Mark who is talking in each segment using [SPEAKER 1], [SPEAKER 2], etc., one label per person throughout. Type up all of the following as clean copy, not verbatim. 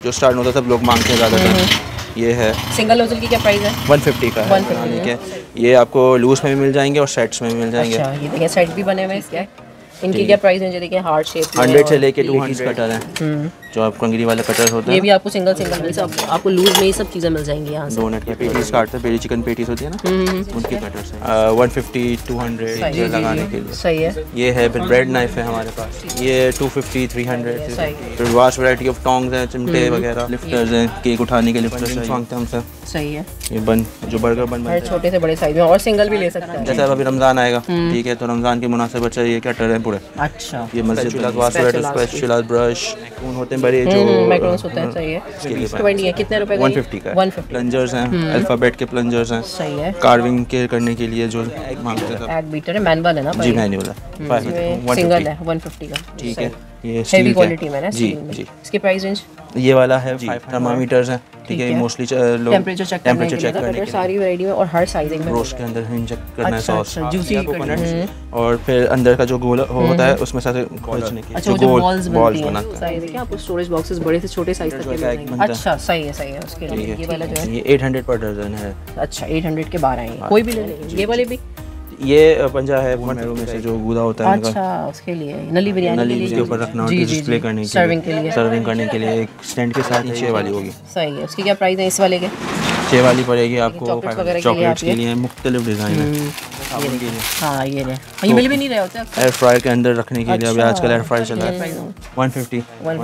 [SPEAKER 1] जो स्टार्ट होता है सब लोग मांगते हैं ज़्यादातर। ये है
[SPEAKER 2] सिंगल नोजल की क्या प्राइस है?
[SPEAKER 1] 150 का है।
[SPEAKER 2] 150
[SPEAKER 1] के ये आपको लूज में भी मिल जाएंगे और सेट्स में भी मिल जाएंगे।
[SPEAKER 2] अच्छा, ये देखिए सेट भी बने हुए हैं इसके। इनकी क्या प्राइस है? देखिए हार्ट शेप
[SPEAKER 1] 100 से लेके 200 कटर है, जो आप कंगरी वाले कटर होते हैं।
[SPEAKER 2] ये भी आपको सिंगल मिल सब आपको लूज में ही सब चीज़ें मिल जाएंगी यहाँ से।
[SPEAKER 1] डोनट के पेटीज काटते हैं, पेरी चिकन पेटीज होती है ना, उनके कटर्स हैं। 150 200 ये लगाने के लिए
[SPEAKER 2] सही है।
[SPEAKER 1] ये है फिर ब्रेड नाइफ है हमारे पास, ये 250 300। फिर वास्ट वैरायटी ऑफ टोंग्स हैं, चिमटे वगैरह, लिफ्टर्स हैं, केक उठाने के लिफ्टर्स मांगते हैं हमसे।
[SPEAKER 2] सही है।
[SPEAKER 1] ये बन जो बर्गर बन
[SPEAKER 2] छोटे से बड़े साइज में और सिंगल भी ले सकते हैं।
[SPEAKER 1] जैसे अभी रमज़ान आएगा, ठीक है, तो रमज़ान के मुनासिब अच्छा ये कटर हैं पूरे।
[SPEAKER 2] अच्छा,
[SPEAKER 1] ये मस्जिद स्पेशल ब्रश होते हैं बड़े जो
[SPEAKER 2] मैक्रोन्स होते हैं। सही है। कितने रुपए का?
[SPEAKER 1] 150 का।
[SPEAKER 2] 150
[SPEAKER 1] प्लंजर्स हैं, अल्फाबेट के प्लंजर्स हैं।
[SPEAKER 2] सही है।
[SPEAKER 1] कार्विंग के करने के लिए जो एग मांगते हैं।
[SPEAKER 2] एग बीटर है, मैनुअल है ना?
[SPEAKER 1] जी मैनुअल है।
[SPEAKER 2] सिंगल है 150 का।
[SPEAKER 1] ठीक है। ये
[SPEAKER 2] हेवी क्वालिटी में है
[SPEAKER 1] जी जी।
[SPEAKER 2] इसकी प्राइस रेंज
[SPEAKER 1] ये वाला है 5 थर्मामीटर्स हैं, ठीक है। मोस्टली लोग
[SPEAKER 2] टेंपरेचर चेक करने के लिए सारी वैरायटी में और हर साइजिंग में।
[SPEAKER 1] रोस्ट के अंदर इंजेक्ट करना है सॉस,
[SPEAKER 2] जूसी
[SPEAKER 1] और फिर अंदर का जो गोला होता है उसमें से खोलने के
[SPEAKER 2] जो बॉल्स
[SPEAKER 1] बनाते हैं।
[SPEAKER 2] देखिए आपको स्टोरेज बॉक्सेस बड़े से छोटे साइज तक के मिलेंगे। अच्छा, सही है। उसके लिए ये वाला जो है
[SPEAKER 1] ये 800 पर दर्जन है।
[SPEAKER 2] अच्छा, 800 के 12 हैं। कोई भी ले लेंगे। ये वाले भी
[SPEAKER 1] ये पंजा है मेरू में से जो गूदा होता है।
[SPEAKER 2] अच्छा, उसके लिए नली बिरयानी
[SPEAKER 1] के ऊपर रखना, डिस्प्ले करने के लिए, सर्विंग करने के लिए एक स्टैंड के साथ नीचे वाली होगी।
[SPEAKER 2] सही है। उसकी क्या प्राइस है इस वाले के?
[SPEAKER 1] 6 वाली पड़ेगी आपको चॉकलेट्स के लिए, मुख्तलिफ डिज़ाइन है।
[SPEAKER 2] हाँ, ये मिल भी नहीं रहे होते
[SPEAKER 1] एयर फ्रायर के अंदर रखने के लिए। अभी आजकल एयर फ्रायर चल रहा है। 150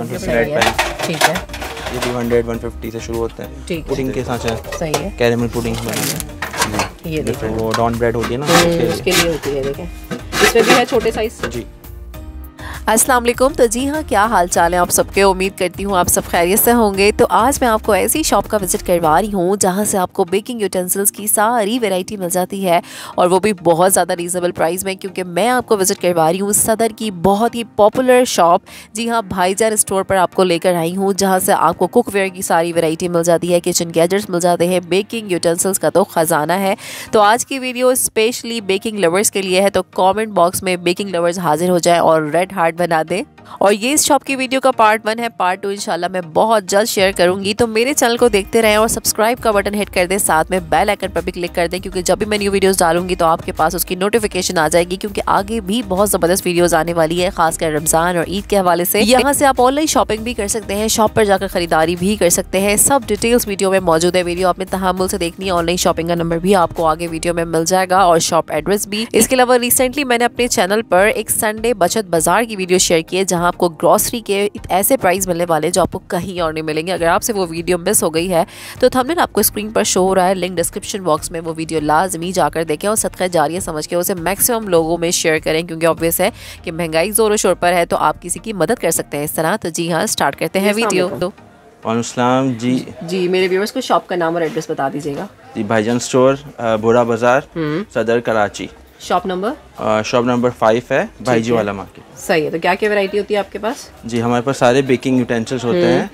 [SPEAKER 2] ठीक है।
[SPEAKER 1] ये 200 150 से शुरू होता है। पुडिंग के साथ है।
[SPEAKER 2] सही है।
[SPEAKER 1] कैरेमल पुडिंग
[SPEAKER 2] ये देखो,
[SPEAKER 1] वो डॉन ब्रेड होती है ना,
[SPEAKER 2] उसके लिए होती है। देखें इसमें भी है छोटे साइज।
[SPEAKER 1] जी।
[SPEAKER 3] अस्सलाम वालेकुम। तो जी हाँ, क्या हाल चाल है आप सबके? उम्मीद करती हूँ आप सब खैरियत से होंगे। तो आज मैं आपको ऐसी शॉप का विजिट करवा रही हूँ जहाँ से आपको बेकिंग यूटेंसिल्स की सारी वैरायटी मिल जाती है, और वो भी बहुत ज़्यादा रीजनेबल प्राइस में, क्योंकि मैं आपको विजिट करवा रही हूँ सदर की बहुत ही पॉपुलर शॉप। जी हाँ, भाईजान स्टोर पर आपको लेकर आई हूँ, जहाँ से आपको कुकवेयर की सारी वैरायटी मिल जाती है, किचन गैजेट्स मिल जाते हैं, बेकिंग यूटेंसिल्स का तो ख़जाना है। तो आज की वीडियो स्पेशली बेकिंग लवर्स के लिए है, तो कॉमेंट बॉक्स में बेकिंग लवर्स हाजिर हो जाए और रेड हार्ट बना दे। और ये इस शॉप की वीडियो का पार्ट 1 है, पार्ट 2 इंशाल्लाह मैं बहुत जल्द शेयर करूंगी। तो मेरे चैनल को देखते रहें और सब्सक्राइब का बटन हिट कर दें, साथ में बेल आइकन पर भी क्लिक कर दें, क्योंकि जब भी मैं न्यू वीडियोस डालूंगी तो आपके पास उसकी नोटिफिकेशन आ जाएगी, क्योंकि आगे भी बहुत ज़बरदस्त वीडियोस आने वाली है, खासकर रमज़ान और ईद के हवाले से। यहाँ से आप ऑनलाइन शॉपिंग भी कर सकते हैं, शॉप पर जाकर खरीदारी भी कर सकते हैं। सब डिटेल्स वीडियो में मौजूद है। वीडियो आपने तहम्मुल से देखनी है। ऑनलाइन शॉपिंग का नंबर भी आपको आगे वीडियो में मिल जाएगा और शॉप एड्रेस भी। इसके अलावा रिसेंटली मैंने अपने चैनल पर एक संडे बचत बाजार की वीडियो शेयर की है, जहाँ आपको ग्रॉसरी के ऐसे प्राइस मिलने वाले जो आपको कहीं और नहीं मिलेंगे। अगर आपसे वो वीडियो मिस हो गई है तो थंबनेल आपको स्क्रीन पर शो हो रहा है, लिंक डिस्क्रिप्शन बॉक्स में, वो वीडियो लाजमी जाकर देखें और सदका जारिया समझ के उसे मैक्सिमम लोगों में शेयर करें, क्योंकि ऑब्वियस है कि महंगाई जोरों शोर पर है, तो आप किसी की मदद कर सकते हैं इस तरह। तो जी हाँ, स्टार्ट करते हैं वीडियो।
[SPEAKER 1] वालेकुम
[SPEAKER 2] जी, मेरे व्यूअर्स को शॉप का नाम और एड्रेस बता दीजिएगा।
[SPEAKER 1] जी, भाईजान स्टोर, बुरा बाजार, सदर कराची।
[SPEAKER 2] शॉप नंबर
[SPEAKER 1] 5 है, भाईजी वाला मार्केट।
[SPEAKER 2] सही है। तो क्या क्या वैरायटी होती है आपके पास?
[SPEAKER 1] जी, हमारे पास सारे बेकिंग यूटेंसिल्स होते हैं।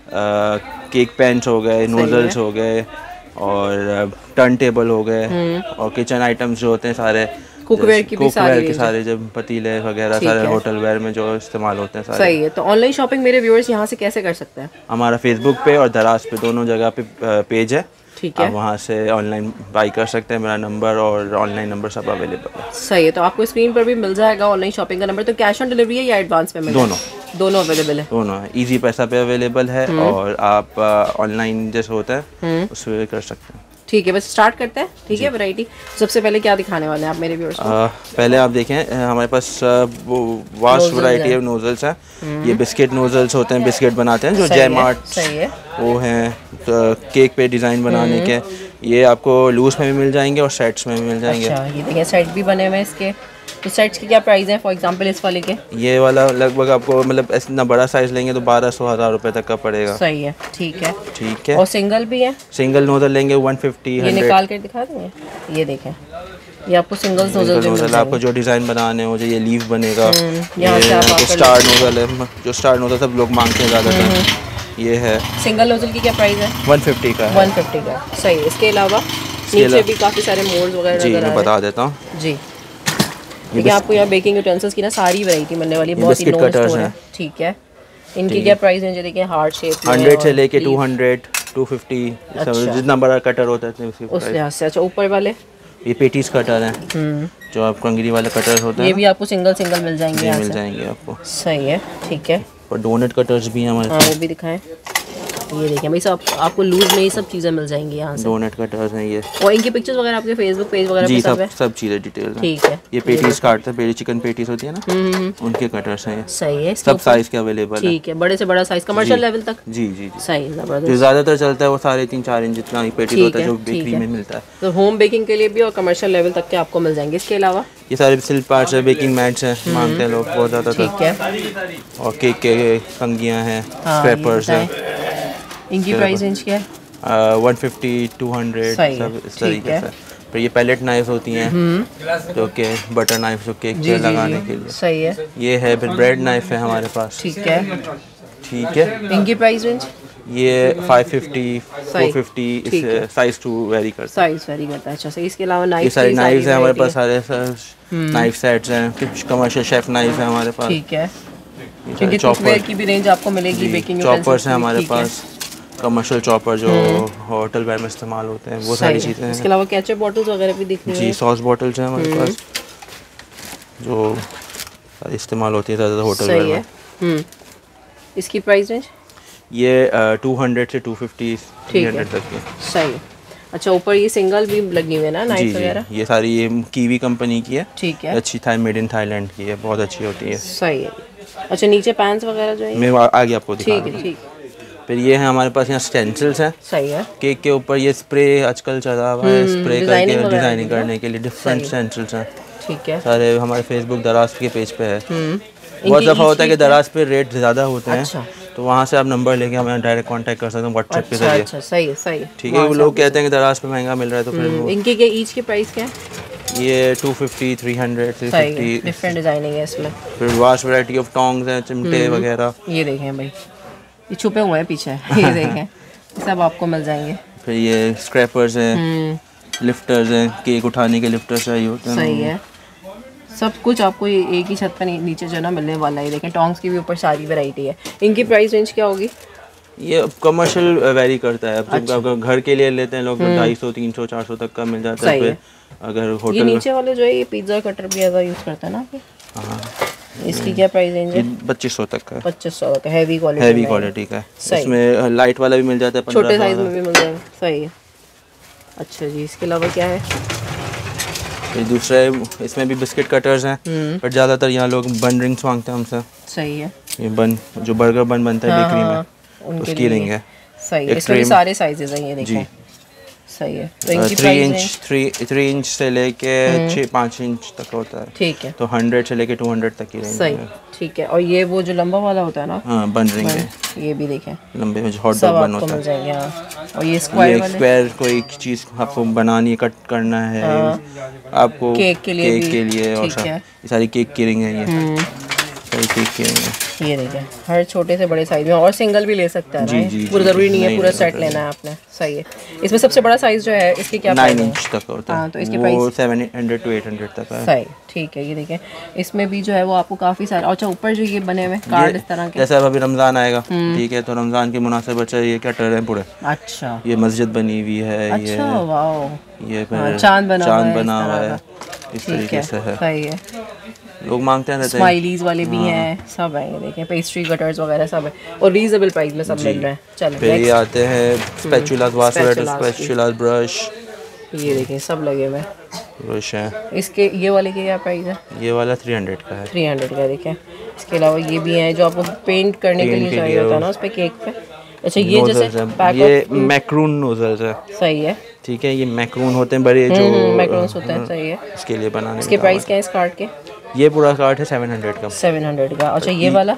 [SPEAKER 1] केक पैन्स हो गए, नोजल्स हो गए, और टर्न टेबल हो गए, और किचन आइटम्स जो होते हैं सारे,
[SPEAKER 2] कुकवेयर के
[SPEAKER 1] सारे जब पतीले वगैरह सारे होटल वेयर में जो इस्तेमाल होते हैं सारे।
[SPEAKER 2] सही है। तो ऑनलाइन शॉपिंग मेरे व्यूअर्स यहाँ से कैसे कर सकते हैं?
[SPEAKER 1] हमारा फेसबुक पे और दराज पे दोनों जगह पे पेज है,
[SPEAKER 2] ठीक है।
[SPEAKER 1] आप वहाँ से ऑनलाइन बाई कर सकते हैं। मेरा नंबर और ऑनलाइन नंबर सब अवेलेबल है।
[SPEAKER 2] सही है। तो आपको स्क्रीन पर भी मिल जाएगा ऑनलाइन शॉपिंग का नंबर। तो कैश ऑन डिलीवरी है या एडवांस पेमेंट? दोनों अवेलेबल है।
[SPEAKER 1] दोनों है। इजी पैसा पे अवेलेबल है, और आप ऑनलाइन जैसे होता है उससे कर सकते हैं।
[SPEAKER 2] ठीक है, बस स्टार्ट करते हैं। ठीक है, वैरायटी सबसे पहले क्या दिखाने वाले हैं आप मेरे व्यूअर्स को?
[SPEAKER 1] पहले आप देखें, हमारे पास वास्ट वैरायटी ऑफ नोजल्स हैं। ये बिस्किट नोजल्स होते हैं, बिस्किट बनाते हैं जो जय मार्ट वो हैं, केक पे डिज़ाइन बनाने के। ये आपको लूज में भी मिल जाएंगे और सेट्स में भी मिल जाएंगे।
[SPEAKER 2] अच्छा, ये देखिए सेट भी बने हुए हैं इसके। तो सेट्स की क्या प्राइस है? फॉर एग्जांपल इस वाले के
[SPEAKER 1] ये वाला लगभग आपको मतलब इतना बड़ा साइज लेंगे तो 1200-1000 रुपए तक का पड़ेगा।
[SPEAKER 2] सही है। ठीक है। और सिंगल भी है?
[SPEAKER 1] सिंगल नोजल लेंगे 150
[SPEAKER 2] ये निकाल कर दिखा देंगे। ये देखें, ये आपको सिंगल नोजल
[SPEAKER 1] आपको जो डिज़ाइन बनाने हो, ये लीफ बनेगा। ये स्टार नोजल है, जो स्टार नोजल सब लोग मांगते हैं ज़्यादातर। ये है
[SPEAKER 2] सिंगल नोजल की क्या प्राइस है?
[SPEAKER 1] 150 का।
[SPEAKER 2] 150 का। सही है। इसके अलावा नीचे भी काफ़ी सारे मोल्ड्स वगैरह
[SPEAKER 1] जी मैं बता देता हूँ।
[SPEAKER 2] जी, देखिए आपको यहाँ बेकिंग यूटेंसिल्स की ना सारी वैरायटी मिलने वाली है, बहुत ही नॉन स्टोर है। ठीक है। इनकी क्या प्राइस रेंज है? देखिए हार्ट शेप
[SPEAKER 1] 100 से लेके 200 250 जितना बड़ा कटर होता है
[SPEAKER 2] उस लिहाज से। अच्छा ऊपर वाले
[SPEAKER 1] ये पेटीज कटर हैं जो आप कंगरी वाले कटर होते हैं,
[SPEAKER 2] ये भी आपको सिंगल सिंगल मिल जाएंगे यहाँ
[SPEAKER 1] मिल
[SPEAKER 2] से।
[SPEAKER 1] जाएंगे आपको।
[SPEAKER 2] सही है, ठीक है।
[SPEAKER 1] और डोनट कटर्स भी हैं हमारे
[SPEAKER 2] हाँ वो भी दिखाएं। ये देखिए भाई सब आपको लूज में ये सब चीज़ें मिल जाएंगी यहाँ से।
[SPEAKER 1] डोनट कटर्स हैं ये।
[SPEAKER 2] और इनकी पिक्चर्स वगैरह आपके फेसबुक पेज वगैरह
[SPEAKER 1] जी
[SPEAKER 2] पे सब है?
[SPEAKER 1] सब चीज़ें डिटेल हैं।
[SPEAKER 2] ठीक है।
[SPEAKER 1] ये पेटीज काटते हैं, पेटी चिकन पेटीज होती है ना, उनके कटर्स हैं ये।
[SPEAKER 2] सही है।
[SPEAKER 1] सब साइज के अवेलेबल है।
[SPEAKER 2] ठीक है, बड़े से बड़ा साइज कमर्शियल लेवल तक।
[SPEAKER 1] जी जी जी।
[SPEAKER 2] सही, जबरदस्त।
[SPEAKER 1] जो ज़्यादातर चलता है वो 3.5-4 इंच जितना ही पेटीज होता है जो बेकरी में मिलता है।
[SPEAKER 2] तो होम बेकिंग के लिए भी और कमर्शियल लेवल तक के आपको मिल जाएंगे। इसके अलावा
[SPEAKER 1] ये सारे सिल्क पार्ट्स है, बेकिंग मैट्स हैं, मांगते हैं लोग बहुत ज़्यादा।
[SPEAKER 2] ठीक है।
[SPEAKER 1] और केक के कंगियाँ हैं, स्क्रैपर्स हैं।
[SPEAKER 2] इनकी प्राइस रेंज क्या है?
[SPEAKER 1] 150 200 सब इस तरीके से। फिर ये पैलेट नाइफ होती हैं जो कि बटर नाइफ जो केक पे लगाने के लिए।
[SPEAKER 2] सही है।
[SPEAKER 1] ये है फिर ब्रेड नाइफ है हमारे पास।
[SPEAKER 2] ठीक है।
[SPEAKER 1] ठीक है।
[SPEAKER 2] इनकी प्राइस रेंज?
[SPEAKER 1] ये 550 450 साइज टू वेरी करता है।
[SPEAKER 2] साइज वेरी करता है। अच्छा सही। इसके अलावा नाइफ,
[SPEAKER 1] ये सारे नाइफ्स हैं हमारे पास, सारे नाइफ सेट्स हैं, कुछ कमर्शियल शेफ नाइफ है हमारे पास।
[SPEAKER 2] ठीक है। क्योंकि कुकवेयर की भी रेंज आपको मिलेगी। बेकिंग
[SPEAKER 1] चॉपर्स हैं हमारे पास, कमर्शियल चॉपर जो होटल वेयर में इस्तेमाल होते हैं, वो सारी चीज़ें हैं।
[SPEAKER 2] इसके अलावा केचप बॉटल्स वगैरह भी दिख रही हैं।
[SPEAKER 1] जी सॉस बॉटल्स हैं हमारे पास जो इस्तेमाल होती है ज़्यादा होटल वेयर में।
[SPEAKER 2] इसकी प्राइस रेंज?
[SPEAKER 1] ये 200 से 250 300 तक की।
[SPEAKER 2] सही। अच्छा ऊपर ये सिंगल भी लगी हुई है ना नाइफ वगैरह?
[SPEAKER 1] ये सारी ये कीवी कंपनी की है।
[SPEAKER 2] ठीक है।
[SPEAKER 1] अच्छी मेड इन थाईलैंड की है, बहुत अच्छी होती है।
[SPEAKER 2] सही है। अच्छा नीचे पैंस वगैरह जो है
[SPEAKER 1] मैं आगे आपको दिखा
[SPEAKER 2] ठीक है। ठीक।
[SPEAKER 1] फिर ये है हमारे पास यहाँ स्टेंसिल्स हैं।
[SPEAKER 2] सही है।
[SPEAKER 1] केक के ऊपर ये स्प्रे आजकल चला हुआ है, स्प्रे करके डिजाइनिंग करने के लिए डिफरेंट स्टेंसिल्स हैं।
[SPEAKER 2] ठीक है।
[SPEAKER 1] सारे हमारे फेसबुक दराज के पेज पे है। बहुत दफ़ा होता है कि दराज पे रेट ज़्यादा होते हैं।
[SPEAKER 2] अच्छा।
[SPEAKER 1] तो वहाँ से आप नंबर लेके हमें डायरेक्ट कांटेक्ट कर सकते हैं व्हाट्सएप के जरिए।
[SPEAKER 2] अच्छा सही है। सही है।
[SPEAKER 1] ठीक है। वो लोग कहते हैं कि दराज पे महंगा मिल रहा है तो फिर
[SPEAKER 2] इनकी क्या ईच की प्राइस क्या है?
[SPEAKER 1] ये 250 300 350
[SPEAKER 2] डिफरेंट डिजाइनिंग है इसमें।
[SPEAKER 1] फिर वास्ट वैरायटी ऑफ टोंग्स हैं, चिमटे वगैरह।
[SPEAKER 2] ये देखें भाई, ये छुपे हुए हैं पीछे। ये देखें सब आपको मिल जाएंगे।
[SPEAKER 1] फिर ये स्क्रैपर्स हैं, लिफ्टर्स हैं, केक उठाने के लिफ्टर्स चाहिए होते हैं।
[SPEAKER 2] सही है। सब कुछ आपको ये एक ही छत पर नीचे जो ना मिलने वाला है। देखें टोंग्स की भी ऊपर सारी वैरायटी है। इनकी प्राइस रेंज क्या होगी?
[SPEAKER 1] ये कमर्शियल वेरी करता है। अब जब घर के लिए लेते हैं लोग तो 250 300 400 तक का मिल जाता है। फिर अगर होटल,
[SPEAKER 2] ये नीचे वाले जो है ये पिज्जा कटर भी ज़्यादा यूज़ करता है ना।
[SPEAKER 1] हाँ
[SPEAKER 2] इसकी क्या प्राइस रेंज है?
[SPEAKER 1] 2500 तक का।
[SPEAKER 2] 2500 का हैवी
[SPEAKER 1] क्वालिटी का। इसमें लाइट वाला भी मिल जाता है,
[SPEAKER 2] छोटे साइज में भी मिल जाएगा। सही है। अच्छा जी इसके अलावा क्या है?
[SPEAKER 1] फिर दूसरे इसमें भी बिस्किट कटर्स हैं, पर ज़्यादातर यहाँ लोग बन रिंग्स मांगते हैं हमसे।
[SPEAKER 2] सही है।
[SPEAKER 1] ये बन जो बर्गर बन बनता है बेकरी में, उसकी रिंग है।
[SPEAKER 2] सही है। इसमें भी सारे साइजेस हैं ये देखें। सही है। तो इनकी
[SPEAKER 1] 3 इंच से लेके 5 इंच तक होता है।
[SPEAKER 2] ठीक है।
[SPEAKER 1] तो 100 से लेके 200 तक की रेंज है।
[SPEAKER 2] सही। ठीक है। और ये वो जो लंबा वाला होता है ना,
[SPEAKER 1] हाँ बन रिंग है,
[SPEAKER 2] ये भी देखें
[SPEAKER 1] लंबे में जो हॉट डॉग बन होता
[SPEAKER 2] मिल
[SPEAKER 1] है।
[SPEAKER 2] जाएंगे। हाँ। और ये स्क्वायर वाले,
[SPEAKER 1] स्क्वायर कोई चीज़ आपको बनानी है, कट करना है आपको
[SPEAKER 2] केक के लिए
[SPEAKER 1] और ये सारी केक की रिंग है। ये सारी केक की रिंग है।
[SPEAKER 2] ये देखें हर छोटे से बड़े साइज में, और सिंगल भी ले सकता है ना। पूरा ज़रूरी नहीं है पूरा सेट लेना है आपने। सही है। इसमें सबसे बड़ा साइज जो है इसकी क्या
[SPEAKER 1] 9 इंच तक होता है।
[SPEAKER 2] हाँ, तो इसकी
[SPEAKER 1] वो 700 to 800 तक है।
[SPEAKER 2] सही। ठीक है। ये देखें इसमें भी जो है वो आपको काफ़ी सारा। अच्छा ऊपर जो ये बने हुए कार्ड इस तरह के,
[SPEAKER 1] जैसे अब अभी रमज़ान आएगा, ठीक है, तो रमज़ान के मुनासिब बच्चा ये क्या कर रहे हैं पूरे।
[SPEAKER 2] अच्छा
[SPEAKER 1] ये मस्जिद बनी हुई है।
[SPEAKER 2] अच्छा वाह,
[SPEAKER 1] ये
[SPEAKER 2] चांद बना हुआ है
[SPEAKER 1] इस तरीके से है।
[SPEAKER 2] सही है।
[SPEAKER 1] लोग मांगते हैं,
[SPEAKER 2] स्माइलीज वाले भी हैं, सब हैं। ये देखें पेस्ट्री कटर्स वगैरह सब है और रीजनेबल प्राइस में सब मिल रहे हैं। चलो
[SPEAKER 1] फिर ये आते हैं स्पैचुलास, स्पैचुलास, ब्रश।
[SPEAKER 2] ये देखें सब लगे हुए
[SPEAKER 1] ब्रश है।
[SPEAKER 2] इसके ये वाले की क्या प्राइस है?
[SPEAKER 1] ये वाला 300 का है।
[SPEAKER 2] 300 का। देखें इसके अलावा ये भी हैं जो आपको पेंट करने के लिए चाहिए होता है ना उस पे केक पे। अच्छा ये जैसे
[SPEAKER 1] ये मैक्रून नोजल्स है।
[SPEAKER 2] सही है।
[SPEAKER 1] ठीक है। ये मैक्रून होते हैं बड़े जो
[SPEAKER 2] मैक्रोन्स होते हैं। सही है।
[SPEAKER 1] इसके लिए बनाने।
[SPEAKER 2] इसके प्राइस क्या है इस कार्ड के?
[SPEAKER 1] ये पूरा कार्ड है 700 का।
[SPEAKER 2] 700 का। अच्छा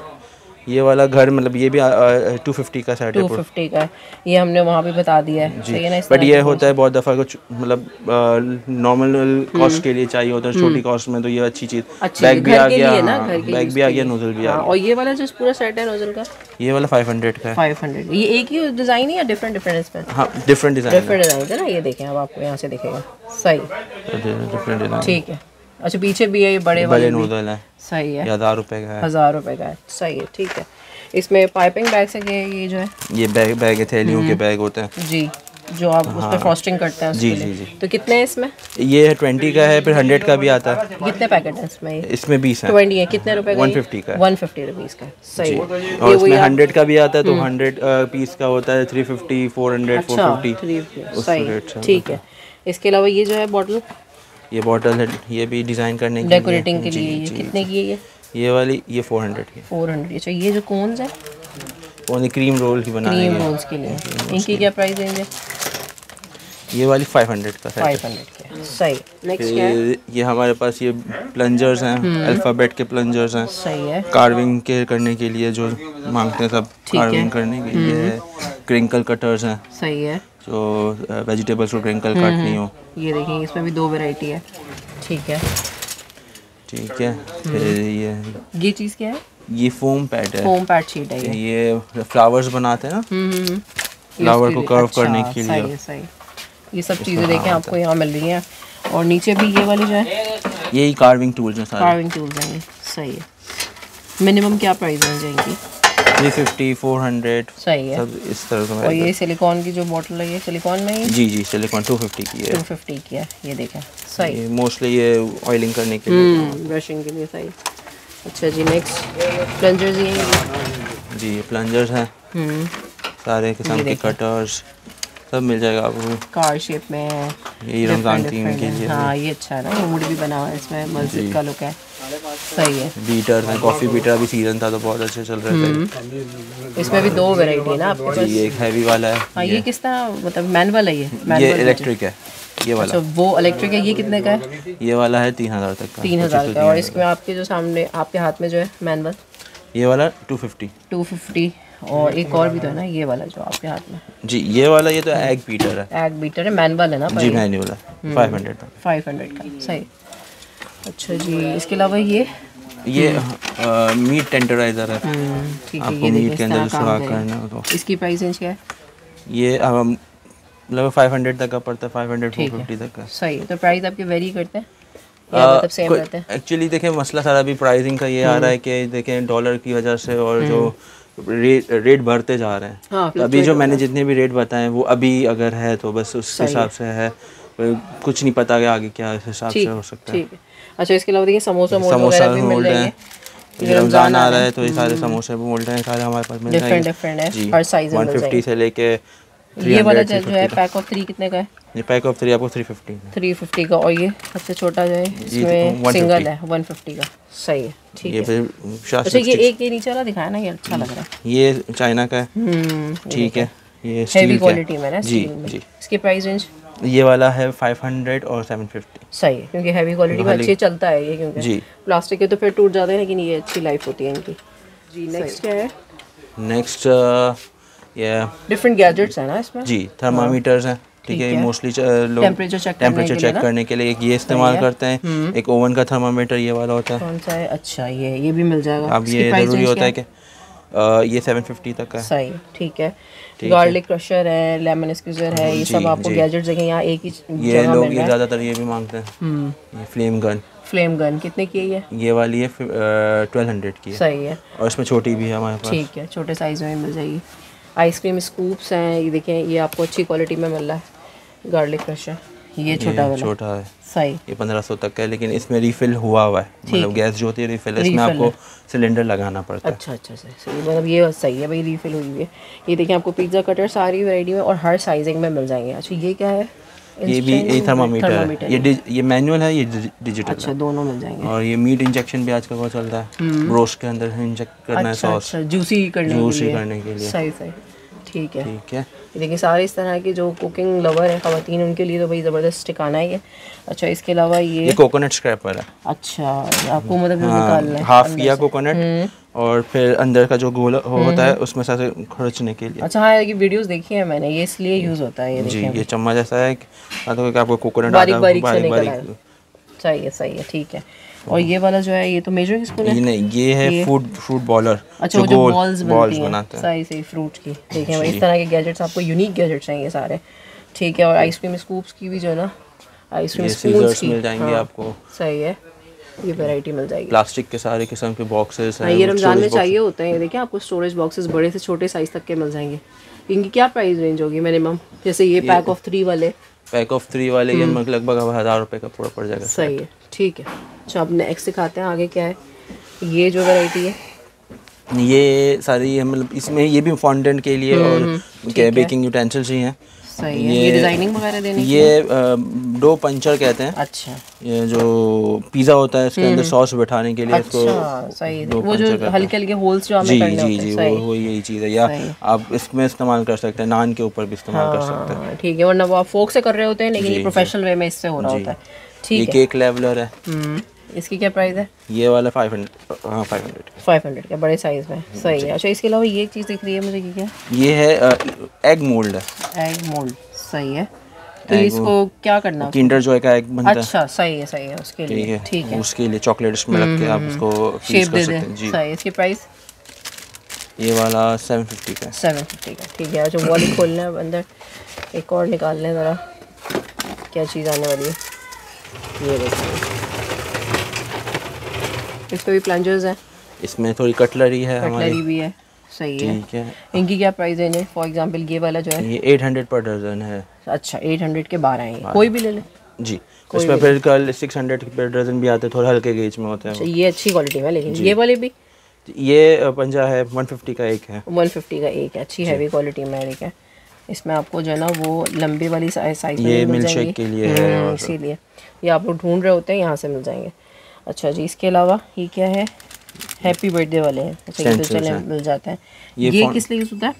[SPEAKER 2] ये वाला
[SPEAKER 1] घर मतलब ये भी 250 का सेट है।
[SPEAKER 2] 250 का है। ये हमने वहाँ भी बता दिया है। सही है ना।
[SPEAKER 1] बट ये होता है बहुत दफ़ा कुछ मतलब नॉर्मल कॉस्ट के लिए चाहिए होता है, छोटी कॉस्ट में, तो ये अच्छी चीज़। बैग भी आ गया, बैग भी आ गया, नोजल भी आ गया।
[SPEAKER 2] और ये वाला जो पूरा सेट है नोजल का,
[SPEAKER 1] ये वाला 500 का है।
[SPEAKER 2] 500। ये एक ही डिज़ाइन है या डिफरेंट इसमें?
[SPEAKER 1] हाँ डिफरेंट डिज़ाइन
[SPEAKER 2] है ना। ये देखें अब आपको यहाँ से दिखेगा। सही
[SPEAKER 1] डिफरेंट डिज़ाइन।
[SPEAKER 2] ठीक है। अच्छा पीछे भी है ये बड़े
[SPEAKER 1] नोजल है।
[SPEAKER 2] सही है।
[SPEAKER 1] 1000 रुपए का है।
[SPEAKER 2] 1000 रुपए का है। सही है। ठीक है। इसमें पाइपिंग बैग्स है ये जो है,
[SPEAKER 1] ये बैग है, थैलियों के बैग होते हैं
[SPEAKER 2] जी, जो आप उस पर फ्रॉस्टिंग करते हैं
[SPEAKER 1] जी
[SPEAKER 2] उसके
[SPEAKER 1] जी
[SPEAKER 2] लिए।
[SPEAKER 1] जी।
[SPEAKER 2] तो कितने हैं इसमें?
[SPEAKER 1] ये 20 का है, फिर 100 का भी आता है।
[SPEAKER 2] कितने पैकेट हैं इसमें?
[SPEAKER 1] इसमें 20 है।
[SPEAKER 2] 20 है, कितने रुपए का?
[SPEAKER 1] 150 का है।
[SPEAKER 2] 150 रुपीज़ का, सही।
[SPEAKER 1] और इसमें 100 का भी आता है, तो 100 पीस का होता है 350, 400, 450
[SPEAKER 2] सही, ठीक है। इसके अलावा ये जो है बॉटल,
[SPEAKER 1] ये बॉटल है, ये भी डिज़ाइन करने के लिए,
[SPEAKER 2] डेकोरेटिंग के लिए। ये कितने की है
[SPEAKER 1] ये वाली? ये 400 की।
[SPEAKER 2] 400। अच्छा, ये जो कोन्स है
[SPEAKER 1] वो क्रीम रोल की बनाने
[SPEAKER 2] क्रीम रोल्स के लिए, इनकी क्या प्राइस रेंज है?
[SPEAKER 1] ये वाली 500 का सेट है।
[SPEAKER 2] 500 के, सही। नेक्स्ट क्या है?
[SPEAKER 1] ये हमारे पास ये प्लंजर्स हैं, अल्फ़ाबेट के प्लंजर्स हैं,
[SPEAKER 2] सही है।
[SPEAKER 1] कार्विंग के करने के लिए जो मांगते हैं सब, कार्विंग करने के लिए। क्रिंकल कटर्स हैं,
[SPEAKER 2] सही है,
[SPEAKER 1] जो वेजिटेबल्स को क्रिंकल काटनी हो।
[SPEAKER 2] ये देखिए, इसमें भी 2 वैरायटी है, ठीक है।
[SPEAKER 1] ठीक है। फिर
[SPEAKER 2] ये चीज़ क्या है?
[SPEAKER 1] ये फोम पैड है,
[SPEAKER 2] फोम पैड शीट है
[SPEAKER 1] ये फ्लावर्स बनाते हैं ना, फ्लावर को कर्व करने के लिए।
[SPEAKER 2] सही है, सही। ये सब चीज़ें देखें आपको यहाँ मिल रही हैं। और नीचे भी ये वाले जो है,
[SPEAKER 1] यही कार्विंग टूल्स हैं सारे।
[SPEAKER 2] कार्विंग टूल्स हैं ये, सही है। मिनिमम क्या प्राइस रेंज है इनकी?
[SPEAKER 1] 350, 400,
[SPEAKER 2] सही है।
[SPEAKER 1] सब इस तरह का।
[SPEAKER 2] और ये सिलिकॉन की जो बॉटल है, ये सिलिकॉन में ही?
[SPEAKER 1] जी जी, सिलिकॉन 250 की है।
[SPEAKER 2] 250 की है, ये देखें, सही।
[SPEAKER 1] मोस्टली ये ऑयलिंग करने के लिए,
[SPEAKER 2] ब्रशिंग के लिए, सही। अच्छा जी, नेक्स्ट प्लंजर्स ये
[SPEAKER 1] जी, ये प्लंजर्स हैं, सारे किस्म के कटर्स सब मिल जाएगा आपको।
[SPEAKER 2] कार शेप में है,
[SPEAKER 1] यही रमज़ान थीम के लिए।
[SPEAKER 2] हाँ, ये अच्छा है ना, वुड भी बना हुआ है इसमें, मस्जिद का लुक है, सही है।
[SPEAKER 1] बीटर है, कॉफ़ी बीटर अभी सीजन था तो बहुत अच्छे चल रहे थे।
[SPEAKER 2] इसमें भी 2 वैरायटी है ना आपके पास?
[SPEAKER 1] ये एक हैवी वाला है।
[SPEAKER 2] हाँ, ये किस तरह, मतलब मैनुअल है ये
[SPEAKER 1] इलेक्ट्रिक है ये वाला।
[SPEAKER 2] अच्छा, वो इलेक्ट्रिक है। ये कितने का है?
[SPEAKER 1] ये वाला है 3000 तक का।
[SPEAKER 2] 3000 का। और इसमें आपके जो सामने आपके हाथ में जो है मैनुअल,
[SPEAKER 1] ये वाला 250।
[SPEAKER 2] 250। और एक और भी तो है ना, ये वाला जो आपके हाथ में?
[SPEAKER 1] जी, ये वाला, ये तो एग बीटर है।
[SPEAKER 2] एग बीटर है, मैनुअल है ना?
[SPEAKER 1] जी, मैनुअल है। 500 का।
[SPEAKER 2] 500 का, सही। अच्छा जी, इसके अलावा ये
[SPEAKER 1] मीट टेंडराइजर है।
[SPEAKER 2] ठीक है,
[SPEAKER 1] आपको
[SPEAKER 2] ये
[SPEAKER 1] मीट के अंदर सुराख करना हो तो।
[SPEAKER 2] इसकी प्राइस रेंज क्या है?
[SPEAKER 1] ये मतलब 500 तक का पड़ता है, 500, 450 तक का।
[SPEAKER 2] सही है। तो प्राइस आपके वेरी करते हैं या मतलब सेम रहते हैं?
[SPEAKER 1] एक्चुअली देखें, मसला सारा भी प्राइसिंग का ये आ रहा है कि देखें डॉलर की वजह से और जो रेट बढ़ते जा रहे हैं।
[SPEAKER 2] हाँ,
[SPEAKER 1] तो अभी जो मैंने जितने भी रेट बताए वो अभी अगर है तो बस उस हिसाब से है, कुछ नहीं पता कि आगे क्या इस हिसाब से हो सकता है।
[SPEAKER 2] ठीक है। अच्छा, इसके अलावा देखिए समोसा
[SPEAKER 1] मोल्ड है, रमज़ान आ रहा है तो ये सारे समोसे मोल्ड हैं, सारे हमारे पास मिल जाएंगे।
[SPEAKER 2] डिफरेंट है, हर साइज में
[SPEAKER 1] 150 से लेके 300।
[SPEAKER 2] ये वाला जो है पैक ऑफ 3 कितने का है?
[SPEAKER 1] ये पैक ऑफ 3 आपको 350
[SPEAKER 2] का। और ये सबसे छोटा जो है इसमें सिंगल है 150 का, सही है, ठीक है। अच्छा, ये एक ये नीचे वाला दिखाया ना, ये अच्छा लग रहा है।
[SPEAKER 1] ये चाइना का है, ठीक है। ये
[SPEAKER 2] हेवी क्वालिटी में ना,
[SPEAKER 1] जी जी।
[SPEAKER 2] इसकी प्राइस रेंज?
[SPEAKER 1] ये वाला है 500 और 750।
[SPEAKER 2] सही है, क्योंकि हैवी क्वालिटी में अच्छी चलता है ये, क्योंकि
[SPEAKER 1] जी
[SPEAKER 2] प्लास्टिक के तो फिर टूट जाते हैं, लेकिन ये अच्छी लाइफ होती है इनकी। जी, नेक्स्ट क्या है?
[SPEAKER 1] नेक्स्ट ये
[SPEAKER 2] डिफरेंट गैजेट्स है ना इसमें?
[SPEAKER 1] जी, थर्मामीटर्स हैं, ठीक है। मोस्टली लोग
[SPEAKER 2] टेम्परेचर चेक
[SPEAKER 1] करने के लिए ये इस्तेमाल करते हैं। एक ओवन का थर्मामीटर ये वाला होता है।
[SPEAKER 2] कौन सा है? अच्छा, ये भी मिल जाएगा।
[SPEAKER 1] अब ये ज़रूरी होता है कि ये 750 तक का है,
[SPEAKER 2] सही, ठीक है। गार्लिक क्रशर है, लेमन स्क्वीजर है, ये सब आपको गैजेट्स देखें यहाँ एक ही
[SPEAKER 1] ये लोग ये ज़्यादातर ये भी मांगते हैं। ये फ्लेम गन कितने की है? ये वाली है 1200 की है, सही है। और इसमें छोटी भी है हमारे पास, ठीक है, छोटे साइज़ में मिल जाएगी। आइसक्रीम स्कूप्स हैं, ये देखें, ये आपको अच्छी क्वालिटी में मिल रहा है। गार्लिक क्रशर ये छोटा है, सही। ये 1500 तक का है, लेकिन इसमें रिफिल हुआ है, मतलब गैस जो होती है रिफिल है, इसमें आपको सिलेंडर लगाना पड़ता है। अच्छा, सही, मतलब ये सही है भाई, रिफिल हुई हुई है। ये देखें, आपको पिज़्ज़ा कटर सारी वैरायटी में और हर साइजिंग में मिल जाएंगे। अच्छा, ये क्या है? ये भी ये थर्मामीटर है। ये मैनुअल है, ये डिजिटल। अच्छा, दोनों मिल जाएंगे। और ये मीट इंजेक्शन भी आजकल बहुत चल रहा है, ब्रोस्ट के अंदर इंजेक्ट करना है सॉस, जूसी करने के लिए, सही, ठीक है। देखिए, सारे इस तरह के जो कुकिंग लवर है ख़वातीन, उनके लिए तो भाई ज़बरदस्त ठिकाना है ये। अच्छा, इसके अलावा ये कोकोनट स्क्रैपर है। अच्छा, आपको मतलब निकालना है हाफ किया कोकोनट, और फिर अंदर का जो गोला होता है उसमें से खर्चने के लिए। अच्छा, हाँ, ये वीडियोस देखी है मैंने, ये इसलिए यूज़ होता है। ये जी, ये चम्मच ऐसा है कि आपको कोकोनट बारीक सही है, ठीक है। और ये वाला जो है, ये तो मेजरिंग स्पून है? नहीं, ये है फ्रूट बॉलर। अच्छा, जो बॉल्स बनाते हैं, सही फ्रूट की। देखें भाई, इस तरह के गैजेट्स आपको यूनिक गैजेट्स हैं ये सारे, ठीक है। और आइसक्रीम स्कूप्स की भी जो है ना, आइसक्रीम स्पून्स मिल जाएंगे आपको, सही है।
[SPEAKER 2] ये वैरायटी मिल जाएगी।
[SPEAKER 1] प्लास्टिक के सारे किस्म के बॉक्सेस हैं।
[SPEAKER 2] ये रमजान में चाहिए होते हैं। ये देखिए आपको स्टोरेज बॉक्सेस बड़े से छोटे साइज तक के मिल जाएंगे। इनकी क्या प्राइस रेंज होगी मिनिमम? जैसे ये पैक ऑफ 3 वाले,
[SPEAKER 1] पैक ऑफ 3 वाले ये लगभग 1000 रुपये का पूरा पड़ जाएगा।
[SPEAKER 2] सही है, ठीक है। अच्छा अब नेक्स्ट दिखाते हैं, आगे क्या है? ये जो वैरायटी है
[SPEAKER 1] ये सारी मतलब इसमें ये भी फॉन्डेंट के लिए और बेकिंग यूटेंसिल्स ही हैं।
[SPEAKER 2] सही है। ये डिजाइनिंग वगैरह देने की
[SPEAKER 1] ये डो पंचर कहते हैं।
[SPEAKER 2] अच्छा,
[SPEAKER 1] ये जो पिज़्ज़ा होता है इसके अंदर सॉस बैठाने के लिए इसको।
[SPEAKER 2] अच्छा सही है। वो जो हल्के हल्के होल्स जो हमें करने होते हैं।
[SPEAKER 1] वो यही चीज़ है। या आप इसमें इस्तेमाल कर सकते हैं, नान के ऊपर भी इस्तेमाल कर सकते हैं।
[SPEAKER 2] ठीक है, वरना वो आप फोक से कर रहे होते हैं, लेकिन ये प्रोफेशनल वे में इससे हो रहा होता है। ठीक है।
[SPEAKER 1] ये केक लेवलर है।
[SPEAKER 2] इसकी क्या प्राइस है?
[SPEAKER 1] ये वाला 500
[SPEAKER 2] का बड़े साइज में। सही है। अच्छा इसके अलावा ये एक चीज़ दिख रही है मुझे, क्या?
[SPEAKER 1] ये है एग मोल्ड है।
[SPEAKER 2] एग मोल्ड, सही है। तो इसको क्या करना है?
[SPEAKER 1] किंडर जॉय का एग बनता है।
[SPEAKER 2] अच्छा सही है उसके लिए। ठीक है,
[SPEAKER 1] उसके लिए चॉकलेट इसमें रख के आप उसको
[SPEAKER 2] शेप दे दें। जी सही है। इसकी प्राइस
[SPEAKER 1] ये वाला 750 का।
[SPEAKER 2] 750 का, ठीक है। जो वॉलेट खोलना है अंदर, एक और निकाल लें ज़रा, क्या चीज़ आने वाली है। ये देखिए, इसमें भी प्लंजर्स हैं।
[SPEAKER 1] इसमें थोड़ी कटलरी है,
[SPEAKER 2] कटलरी भी है। सही है।
[SPEAKER 1] ठीक है।
[SPEAKER 2] इनकी क्या प्राइस है? फॉर एग्जांपल ये वाला जो है
[SPEAKER 1] ये 800 पर डजन है।
[SPEAKER 2] अच्छा 800 के 12 हैं। कोई भी ले ले
[SPEAKER 1] जी। इसमें फिर कल 600 पर डजन भी आते हैं, थोड़े हल्के गेज में होते हैं।
[SPEAKER 2] अच्छा, ये अच्छी क्वालिटी में। लेकिन ये वाले भी,
[SPEAKER 1] ये पंजा है 150 का एक है।
[SPEAKER 2] 150 का एक है, अच्छी हैवी क्वालिटी में एक है। इसमें आपको जो है ना वो लंबी वाली साइज
[SPEAKER 1] ये मिल्क शेक के लिए है,
[SPEAKER 2] इसीलिए ये आप लोग ढूंढ रहे होते हैं, यहाँ से मिल जाएंगे। अच्छा जी, इसके अलावा ये क्या है? हैप्पी बर्थडे वाले हैं। अच्छा ये तो चले मिल जाते हैं। ये किस लिए यूज़ होता है?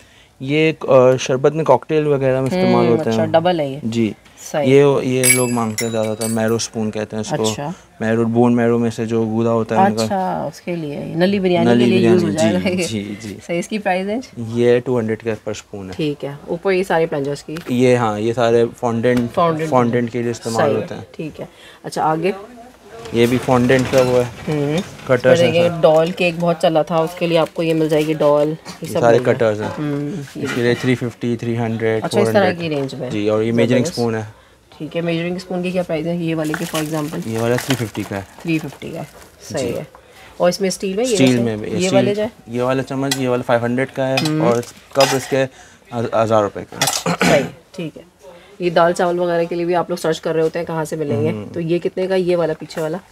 [SPEAKER 2] ये
[SPEAKER 1] शरबत में कॉकटेल वगैरह में इस्तेमाल होते हैं।
[SPEAKER 2] अच्छा, डबल है ये।
[SPEAKER 1] जी सही। ये लोग मांगते हैं ज़्यादातर। मैरो स्पून कहते हैं इसको। अच्छा। मैरो, बोन मैरो में से जो गूदा होता है उनका।
[SPEAKER 2] अच्छा, उसके लिए नली बिरयानी के लिए यूज़ हो जाएगा ये।
[SPEAKER 1] जी।
[SPEAKER 2] सही। इसकी प्राइस है?
[SPEAKER 1] ये 200 का पर स्पून है।
[SPEAKER 2] ठीक है। ऊपर ये सारे प्लंजर्स की,
[SPEAKER 1] ये हाँ, ये सारे फॉन्डेंट के लिए इस्तेमाल होते हैं।
[SPEAKER 2] ठीक है। अच्छा आगे
[SPEAKER 1] ये भी फॉन्डेंट का वो है, कटर्स हैं।
[SPEAKER 2] डॉल केक बहुत चला था, उसके लिए आपको ये मिल जाएगी डॉल। ये सब
[SPEAKER 1] सारे कटर्स हैं। इसके लिए 350, 300, 400।
[SPEAKER 2] अच्छा, इस तरह की रेंज में।
[SPEAKER 1] जी। और ये मेजरिंग स्पून है।
[SPEAKER 2] ठीक है। मेजरिंग स्पून की क्या प्राइस है ये वाले की? फॉर एग्जांपल
[SPEAKER 1] ये वाला 350 का है।
[SPEAKER 2] 350 का, सही है। और इसमें स्टील में,
[SPEAKER 1] स्टील में भी
[SPEAKER 2] ये वाले जो है,
[SPEAKER 1] ये वाला चम्मच ये वाला 500 का है। और कप इसके 1000 रुपये का।
[SPEAKER 2] सही, ठीक है। ये दाल चावल वगैरह के लिए भी आप लोग सर्च कर रहे होते हैं कहाँ से मिलेंगे, तो ये कितने का? ये वाला पीछे वाला,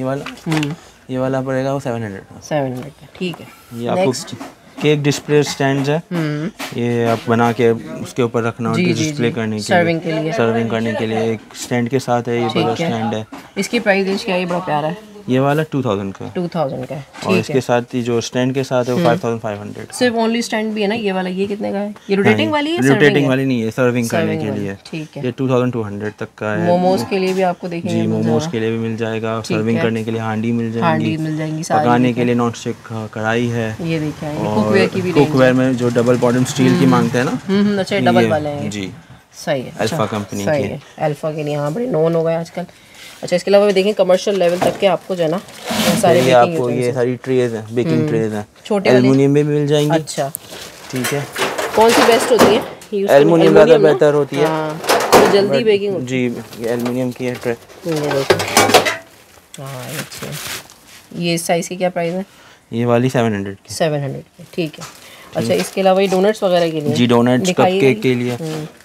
[SPEAKER 1] ये वाला पड़ेगा वो 700 का।
[SPEAKER 2] 700 का, ठीक है।
[SPEAKER 1] ये आपको केक डिस्प्ले स्टैंड है। ये आप बना के उसके ऊपर रखना, डिस्प्ले करने के लिए, सर्विंग करने के लिए एक स्टैंड के साथ है। ये बड़ा स्टैंड है।
[SPEAKER 2] इसकी प्राइस रेंज क्या है? ये बड़ा प्यारा है।
[SPEAKER 1] ये वाला 2000 का।
[SPEAKER 2] 2000 का है।
[SPEAKER 1] और इसके साथ ही जो स्टैंड के साथ है वो 5500।
[SPEAKER 2] सिर्फ ओनली स्टैंड भी है ना ये वाला? ये कितने का है? ये रोटेटिंग वाली है?
[SPEAKER 1] रोटेटिंग वाली नहीं है, सर्विंग करने के लिए।
[SPEAKER 2] ठीक है।
[SPEAKER 1] ये 2200 तक का है।
[SPEAKER 2] मोमोज के लिए भी आपको देखेंगे।
[SPEAKER 1] जी, मोमोज के लिए भी मिल जाएगा। सर्विंग करने के लिए हांडी मिल जाएगी। पकाने के लिए नॉन स्टिक कढ़ाई है।
[SPEAKER 2] ये देखिए, कुकवेयर की भी।
[SPEAKER 1] कुकवेयर में जो डबल बॉटम स्टील की मांगते हैं ना।
[SPEAKER 2] अच्छा, डबल वाले हैं
[SPEAKER 1] जी।
[SPEAKER 2] सही है।
[SPEAKER 1] अल्फा कंपनी
[SPEAKER 2] की है। अल्फा के लिए हाँ बड़े नोन हो गए आजकल। अच्छा, इसके अलावा देखें कमर्शियल लेवल तक के आपको जो है ना सारे
[SPEAKER 1] ये आपको ये सारी ट्रेज हैं, बेकिंग ट्रेज हैं।
[SPEAKER 2] छोटे
[SPEAKER 1] एल्युमिनियम में भी मिल जाएंगी।
[SPEAKER 2] अच्छा,
[SPEAKER 1] ठीक है।
[SPEAKER 2] कौन सी बेस्ट होती है?
[SPEAKER 1] एल्युमिनियम ज़्यादा बेहतर होती है।
[SPEAKER 2] तो जल्दी बेकिंग होती
[SPEAKER 1] है। जी, ये एल्युमिनियम की है ट्रे।
[SPEAKER 2] हाँ, अच्छा। ये साइज़ की क्या प्राइस है?
[SPEAKER 1] ये वाली 700 की।
[SPEAKER 2] 700 की, ठीक है। अच्छा, इसके अलावा ये डोनट्स वगैरह के लिए?
[SPEAKER 1] जी, डोनट्स, कपकेक के लिए।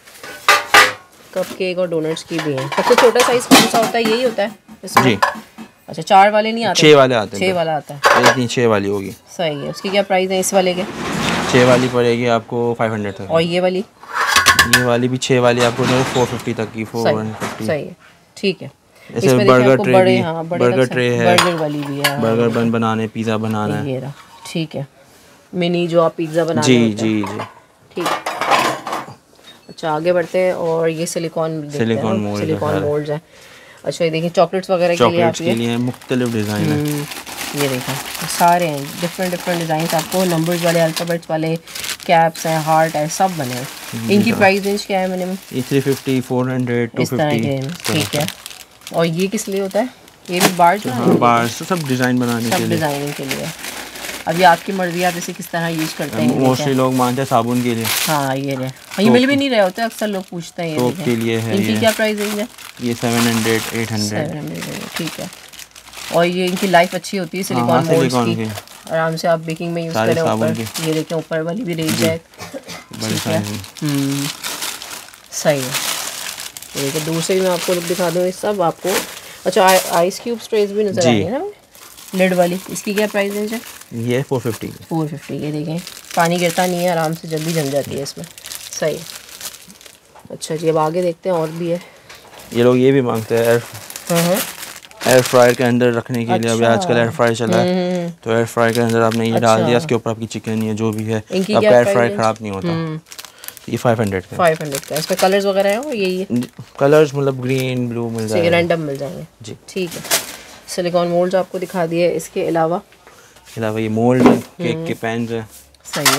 [SPEAKER 2] कपकेक और डोनट्स की भी है। सबसे छोटा साइज कौन सा होता है? यही होता है इसमें? जी। अच्छा, 4 वाले नहीं आते?
[SPEAKER 1] 6 वाले आते हैं।
[SPEAKER 2] 6 वाला आता है।
[SPEAKER 1] एक नहीं, 6 वाली होगी।
[SPEAKER 2] सही है। उसकी क्या प्राइस है इस वाले के?
[SPEAKER 1] 6 वाली पड़ेगी आपको 500 तक।
[SPEAKER 2] और ये वाली?
[SPEAKER 1] ये वाली भी 6 वाली आपको 450 तक की। 450।
[SPEAKER 2] सही है, ठीक है।
[SPEAKER 1] इसमें बर्गर ट्रे भी, बर्गर ट्रे है,
[SPEAKER 2] बर्गर वाली भी है।
[SPEAKER 1] बर्गर बन बनाने, पिज़्ज़ा बनाना है।
[SPEAKER 2] ये रहा, ठीक है। मिनी जो आप पिज़्ज़ा बनाते
[SPEAKER 1] हैं। जी,
[SPEAKER 2] ठीक है। अच्छा, आगे बढ़ते हैं। और ये सिलिकॉन मोल्ड्स हैं। अच्छा, ये देखिए चॉकलेट्स वगैरह के लिए
[SPEAKER 1] मुख्तलिफ डिज़ाइन है।
[SPEAKER 2] ये देखा सारे हैं, डिफरेंट डिज़ाइन आपको। नंबर्स वाले, अल्फ़ाबेट्स वाले, कैप्स हैं, हार्ट है, सब बने हैं। इनकी प्राइस रेंज क्या है मिनिमम?
[SPEAKER 1] 350, 400, 250।
[SPEAKER 2] ठीक है। और ये किस लिए होता है? ये भी बार जो है?
[SPEAKER 1] बार सब डिज़ाइन बनाने के लिए,
[SPEAKER 2] डिज़ाइनिंग के लिए। अब ये आपकी मर्जी, आप इसे किस तरह यूज़ करते हैं।
[SPEAKER 1] मोस्टली लोग मानते हैं साबुन के लिए।
[SPEAKER 2] हाँ, ये मिल भी नहीं रहे होते, अक्सर लोग पूछते हैं।
[SPEAKER 1] ये के लिए है।
[SPEAKER 2] इनकी क्या प्राइस रेंज है?
[SPEAKER 1] ये 700, 800।
[SPEAKER 2] ठीक है। और ये इनकी लाइफ अच्छी होती है सिलिकॉन मोल्ड्स की, आराम से आप बेकिंग में यूज़ करें। ऊपर ये देखें, ऊपर वाली भी रेंज है, ठीक है। सही है। ये देखिए दूर से भी मैं आपको दिखा दूँ, ये सब आपको। अच्छा, आइस क्यूब ट्रेज भी नजर आ रही है ना लिड वाली, इसकी क्या प्राइस रेंज है?
[SPEAKER 1] ये 450।
[SPEAKER 2] 450। ये देखें पानी गिरता नहीं है, आराम से जल्दी जम जाती है इसमें। सही। अच्छा जी, अब आगे देखते हैं और भी है।
[SPEAKER 1] ये लोग ये भी मांगते हैं एयर फ्रायर के अंदर रखने के लिए। अभी आजकल एयर फ्रायर चला है, तो एयर फ्रायर के अंदर आपने ये डाल दिया, इसके ऊपर आपकी चिकन या जो भी है, आपका एयर फ्रायर ख़राब नहीं होता। ये 500 का। 500
[SPEAKER 2] का। इसमें कलर्स वगैरह हैं? यही
[SPEAKER 1] कलर्स मतलब ग्रीन ब्लू मिल जाएंगे,
[SPEAKER 2] रैंडम मिल जाएंगे जी। ठीक है, सिलिकॉन मोल्ड्स आपको दिखा दिए। इसके अलावा
[SPEAKER 1] ये मोल्ड केक के पैन है।
[SPEAKER 2] सही है।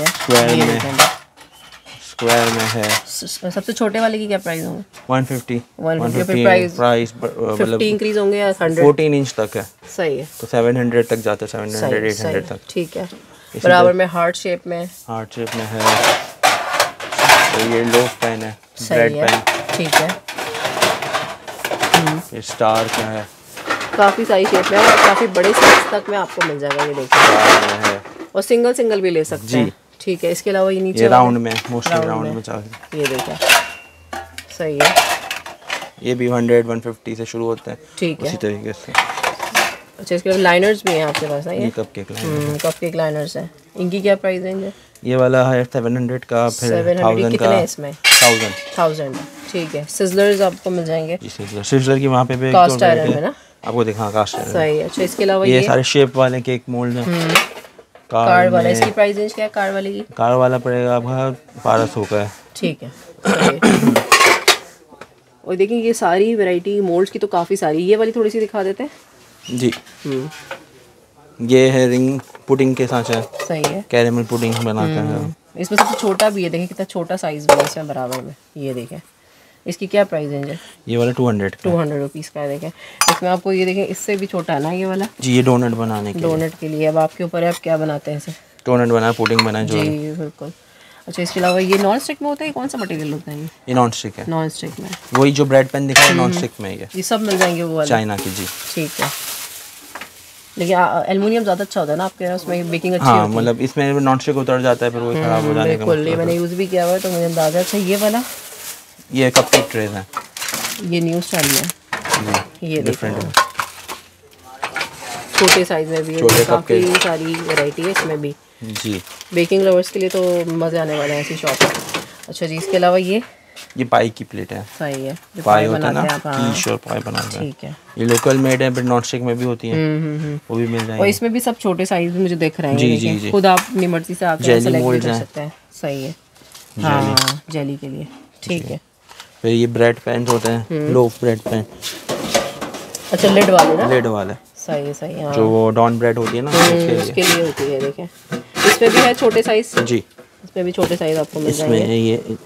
[SPEAKER 1] स्क्वायर में है।
[SPEAKER 2] सबसे छोटे वाले की क्या प्राइस होंगे?
[SPEAKER 1] 150
[SPEAKER 2] प्राइस 50 इंक्रीज होंगे या 100?
[SPEAKER 1] 14 इंच तक है।
[SPEAKER 2] सही है।
[SPEAKER 1] तो 700 तक जाता है, 700 800 तक। ठीक है।
[SPEAKER 2] बराबर में हार्ट शेप में
[SPEAKER 1] है। तो ये लोफ पेन है, ब्रेड पेन। ठीक है। ये स्टार का है,
[SPEAKER 2] काफ़ी सारी शेप में है और काफ़ी बड़े साइज तक में आपको मिल जाएगा। ये देखिए, और सिंगल भी ले सकते हैं। ठीक है। इसके अलावा ये नीचे
[SPEAKER 1] ये राउंड में, मोस्टली राउंड में चाहिए।
[SPEAKER 2] ये देखिए, सही है।
[SPEAKER 1] ये भी 100-150 से शुरू होते हैं।
[SPEAKER 2] ठीक है,
[SPEAKER 1] इसी तरीके से।
[SPEAKER 2] अच्छा, इसके अलावा लाइनर्स भी हैं आपके पास ना? ये
[SPEAKER 1] कपकेक
[SPEAKER 2] लाइनर्स हैं। इनकी क्या प्राइस रेंज है?
[SPEAKER 1] ये वाला है 700 का, फिर 1000
[SPEAKER 2] कितने है इसमें?
[SPEAKER 1] 1000।
[SPEAKER 2] ठीक है। सिजलर्स आपको मिल जाएंगे।
[SPEAKER 1] सिजलर की वहाँ पे
[SPEAKER 2] कास्ट आयरन है ना?
[SPEAKER 1] आपको दिखा कास्ट आयरन।
[SPEAKER 2] सही है। अच्छा, इसके अलावा
[SPEAKER 1] ये सारे शेप वाले केक मोल्ड हैं।
[SPEAKER 2] कार वाला, इसकी प्राइस रेंज क्या है कार वाले की?
[SPEAKER 1] कार वाला पड़ेगा आपका 1200 का है। ठीक है।
[SPEAKER 2] और देखिए ये सारी वैरायटी मोल्ड्स की तो काफ़ी सारी। ये वाली थोड़ी सी दिखा देते हैं
[SPEAKER 1] जी। ये है रिंग पुडिंग के साथ है।
[SPEAKER 2] सही है।
[SPEAKER 1] कैरेमल पुडिंग बनाते हैं।
[SPEAKER 2] इसमें सबसे छोटा भी है, देखिए कितना छोटा साइज भी है इसमें बराबर में। ये देखें, इसकी क्या प्राइस रेंज है?
[SPEAKER 1] ये वाला 200
[SPEAKER 2] रुपीज़ का है। देखें इसमें आपको, ये देखें इससे भी छोटा है ना ये वाला
[SPEAKER 1] जी। ये डोनट बनाने के
[SPEAKER 2] डोनट के लिए। अब आपके ऊपर है आप क्या बनाते हैं इसे।
[SPEAKER 1] डोनट बनाए, पुडिंग बनाए जो
[SPEAKER 2] जी बिल्कुल। अच्छा, इसके अलावा ये नॉन स्टिक में होता है? कौन सा मटेरियल होता है
[SPEAKER 1] ये नॉन स्टिक है।
[SPEAKER 2] नॉन स्टिक में
[SPEAKER 1] वही जो ब्रेड पेन दिखा है नॉन स्टिक में ये
[SPEAKER 2] सब मिल जाएंगे वो वाले
[SPEAKER 1] चाइना की। जी
[SPEAKER 2] ठीक है। लेकिन एल्युमिनियम ज़्यादा अच्छा होता है ना आपके, उसमें बेकिंग अच्छी
[SPEAKER 1] होती है। मतलब इसमें नॉन स्टिक उतर जाता है, फिर वो खराब हो जाने का।
[SPEAKER 2] बिल्कुल, ये मैंने यूज़ भी किया हुआ है तो मुझे अंदाज़ा। अच्छा, ये वाला
[SPEAKER 1] ये कपकेक ट्रेज है,
[SPEAKER 2] ये न्यू स्टाइल में। ये डिफरेंट है, छोटे साइज में भी है, काफ़ी सारी वैरायटी है इसमें भी
[SPEAKER 1] जी।
[SPEAKER 2] बेकिंग लवर्स के लिए तो मज़े आने वाले हैं ऐसी शॉप है। अच्छा जी, इसके अलावा ये
[SPEAKER 1] पाई की प्लेट है।
[SPEAKER 2] सही है,
[SPEAKER 1] पाई होता है ना, कीश और पाई बनाते हैं। ठीक है, ये लोकल मेड है, बट नॉन स्टिक में भी होती है, वो भी मिल जाएगी।
[SPEAKER 2] और इसमें भी सब छोटे साइज मुझे दिख रहे हैं।
[SPEAKER 1] जी जी जी,
[SPEAKER 2] खुद आप अपनी मर्जी से आकर सेलेक्ट कर सकते हैं। सही है, हाँ जेली के लिए। ठीक है,
[SPEAKER 1] फिर ये ब्रेड पैन होते हैं, लोफ ब्रेड पैन।
[SPEAKER 2] अच्छा, लिड वाले ना?
[SPEAKER 1] लिड वाले,
[SPEAKER 2] सही है सही है।
[SPEAKER 1] जो वो डॉन ब्रेड होती है ना,
[SPEAKER 2] उसके लिए होती है। देखें इसमें भी है छोटे साइज
[SPEAKER 1] जी,
[SPEAKER 2] इसमें भी छोटे साइज आपको मिल जाएंगे।
[SPEAKER 1] इसमें ये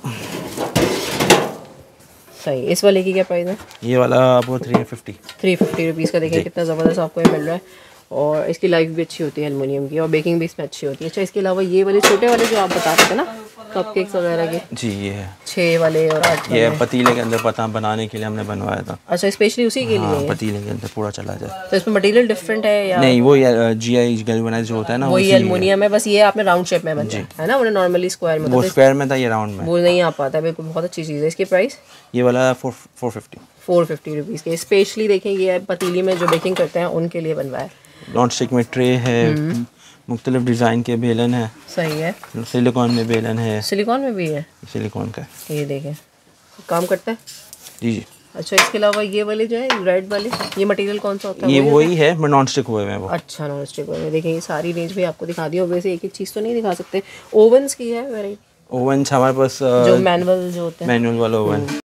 [SPEAKER 2] सही। इस वाले की क्या प्राइस है?
[SPEAKER 1] ये वाला आपको 350
[SPEAKER 2] रुपीज़ का। देखें कितना ज़बरदस्त आपको ये मिल रहा है, और इसकी लाइफ भी अच्छी होती है एल्युमिनियम की, और बेकिंग भी इसमें अच्छी होती है। अच्छा, इसके अलावा ये वाले छोटे वाले जो आप बता रहे थे ना, कपकेक्स वगैरह के
[SPEAKER 1] जी, ये है
[SPEAKER 2] 6 वाले और 8 वाले।
[SPEAKER 1] ये पतीले के अंदर पता बनाने के लिए हमने बनवाया था।
[SPEAKER 2] अच्छा, स्पेशली उसी के लिए?
[SPEAKER 1] पतीले के अंदर पूरा चला जाए।
[SPEAKER 2] तो इसमें मटेरियल डिफरेंट है या
[SPEAKER 1] नहीं? वो GI गैल्वेनाइज्ड जो होता है ना,
[SPEAKER 2] वही एल्युमिनियम है, बस ये आपने राउंड शेप में बनाया है ना, उन्हें नॉर्मली स्क्वायर में,
[SPEAKER 1] वो स्क्वायर में था, ये राउंड में।
[SPEAKER 2] वो नहीं आ पाता है, बिल्कुल बहुत अच्छी चीज़ है। इसकी प्राइस
[SPEAKER 1] ये वाला 450
[SPEAKER 2] रुपीज़ के। स्पेशली देखें ये पतीली में जो बेकिंग करते हैं उनके लिए बनवाया है।
[SPEAKER 1] नॉन स्टिक में ट्रे है, मुख्तलिफ डिज़ाइन के बेलन है।
[SPEAKER 2] सही है।
[SPEAKER 1] सिलिकॉन में बेलन है।
[SPEAKER 2] सिलिकॉन में भी है?
[SPEAKER 1] सिलिकॉन का
[SPEAKER 2] ये देखें काम करता है
[SPEAKER 1] जी जी।
[SPEAKER 2] अच्छा, इसके अलावा ये वाले जो है रेड वाले, ये मटेरियल कौन सा होता है?
[SPEAKER 1] ये वही है, मैं नॉन स्टिक हुए में वो।
[SPEAKER 2] अच्छा, नॉन स्टिक हुए में। देखें ये सारी रेंज भी आपको दिखा दी। और वैसे एक एक चीज़ तो नहीं दिखा सकते। ओवन्स की है वैरायटी?
[SPEAKER 1] ओवन हमारे पास
[SPEAKER 2] जो मैनुअल जो होते हैं,
[SPEAKER 1] मैनुअल वाला ओवन।